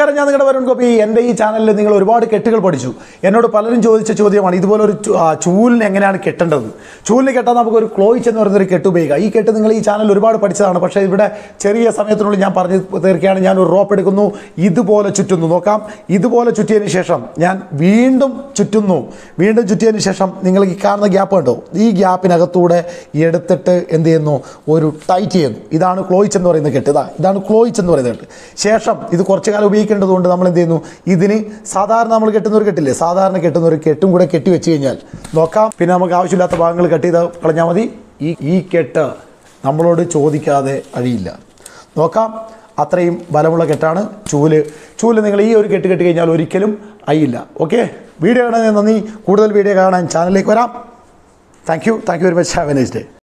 നമസ്കാരം, ഞാൻ നിങ്ങളുടെ വരുൺ ഗോപി. എൻ്റെ ഈ ചാനലിൽ നിങ്ങൾ ഒരുപാട് കെട്ടുകൾ പഠിച്ചു. എന്നോട് പലരും ചോദിച്ച ചോദ്യമാണ്, ഇതുപോലൊരു ചൂലിന് എങ്ങനെയാണ് കെട്ടേണ്ടത്. ചൂലിന് കെട്ടാൻ നമുക്കൊരു ക്ലോയിച്ച് എന്ന് പറയുന്നൊരു കെട്ട് ഉപയോഗിക്കുക. ഈ കെട്ട് നിങ്ങൾ ഈ ചാനലിൽ ഒരുപാട് പഠിച്ചതാണ്. പക്ഷേ ഇവിടെ ചെറിയ സമയത്തിനുള്ളിൽ ഞാൻ പറഞ്ഞു തീർക്കുകയാണ്. ഞാൻ ഒരു റോപ്പ് എടുക്കുന്നു, ഇതുപോലെ ചുറ്റുന്നു. നോക്കാം, ഇതുപോലെ ചുറ്റിയതിന് ശേഷം ഞാൻ വീണ്ടും ചുറ്റുന്നു. വീണ്ടും ചുറ്റിയതിന് ശേഷം നിങ്ങൾ ഈ കാണുന്ന ഗ്യാപ്പ് കണ്ടോ, ഈ ഗ്യാപ്പിനകത്തൂടെ എടുത്തിട്ട് എന്ത് ചെയ്യുന്നു, ഒരു ടൈറ്റ് ചെയ്യുന്നു. ഇതാണ് ക്ലോയിച്ച് എന്ന് പറയുന്ന കെട്ട്. ഇതാണ് ക്ലോയിച്ച് എന്ന് പറയുന്ന കെട്ട്. ശേഷം ഇത് കുറച്ച് കാലം ഉപയോഗിക്കേണ്ടതുകൊണ്ട് നമ്മൾ എന്ത് ചെയ്യുന്നു, ഇതിന് സാധാരണ നമ്മൾ കെട്ടുന്ന ഒരു കെട്ടില്ലേ, സാധാരണ കെട്ടുന്ന ഒരു കെട്ടും കൂടെ കെട്ടി വെച്ച് കഴിഞ്ഞാൽ നോക്കാം, പിന്നെ നമുക്ക് ആവശ്യമില്ലാത്ത ഭാഗങ്ങൾ കട്ട് ചെയ്ത് കളഞ്ഞാൽ മതി. ഈ കെട്ട് നമ്മളോട് ചോദിക്കാതെ അഴിയില്ല. നോക്കാം, അത്രയും ബലമുള്ള കെട്ടാണ് ചൂല്. നിങ്ങൾ ഈ ഒരു കെട്ട് കെട്ടി കഴിഞ്ഞാൽ ഒരിക്കലും അഴിയില്ല. ഓക്കെ, വീഡിയോ കാണാൻ നന്ദി. കൂടുതൽ വീഡിയോ കാണാൻ ചാനലിലേക്ക് വരാം. Thank you very much. Have a nice day.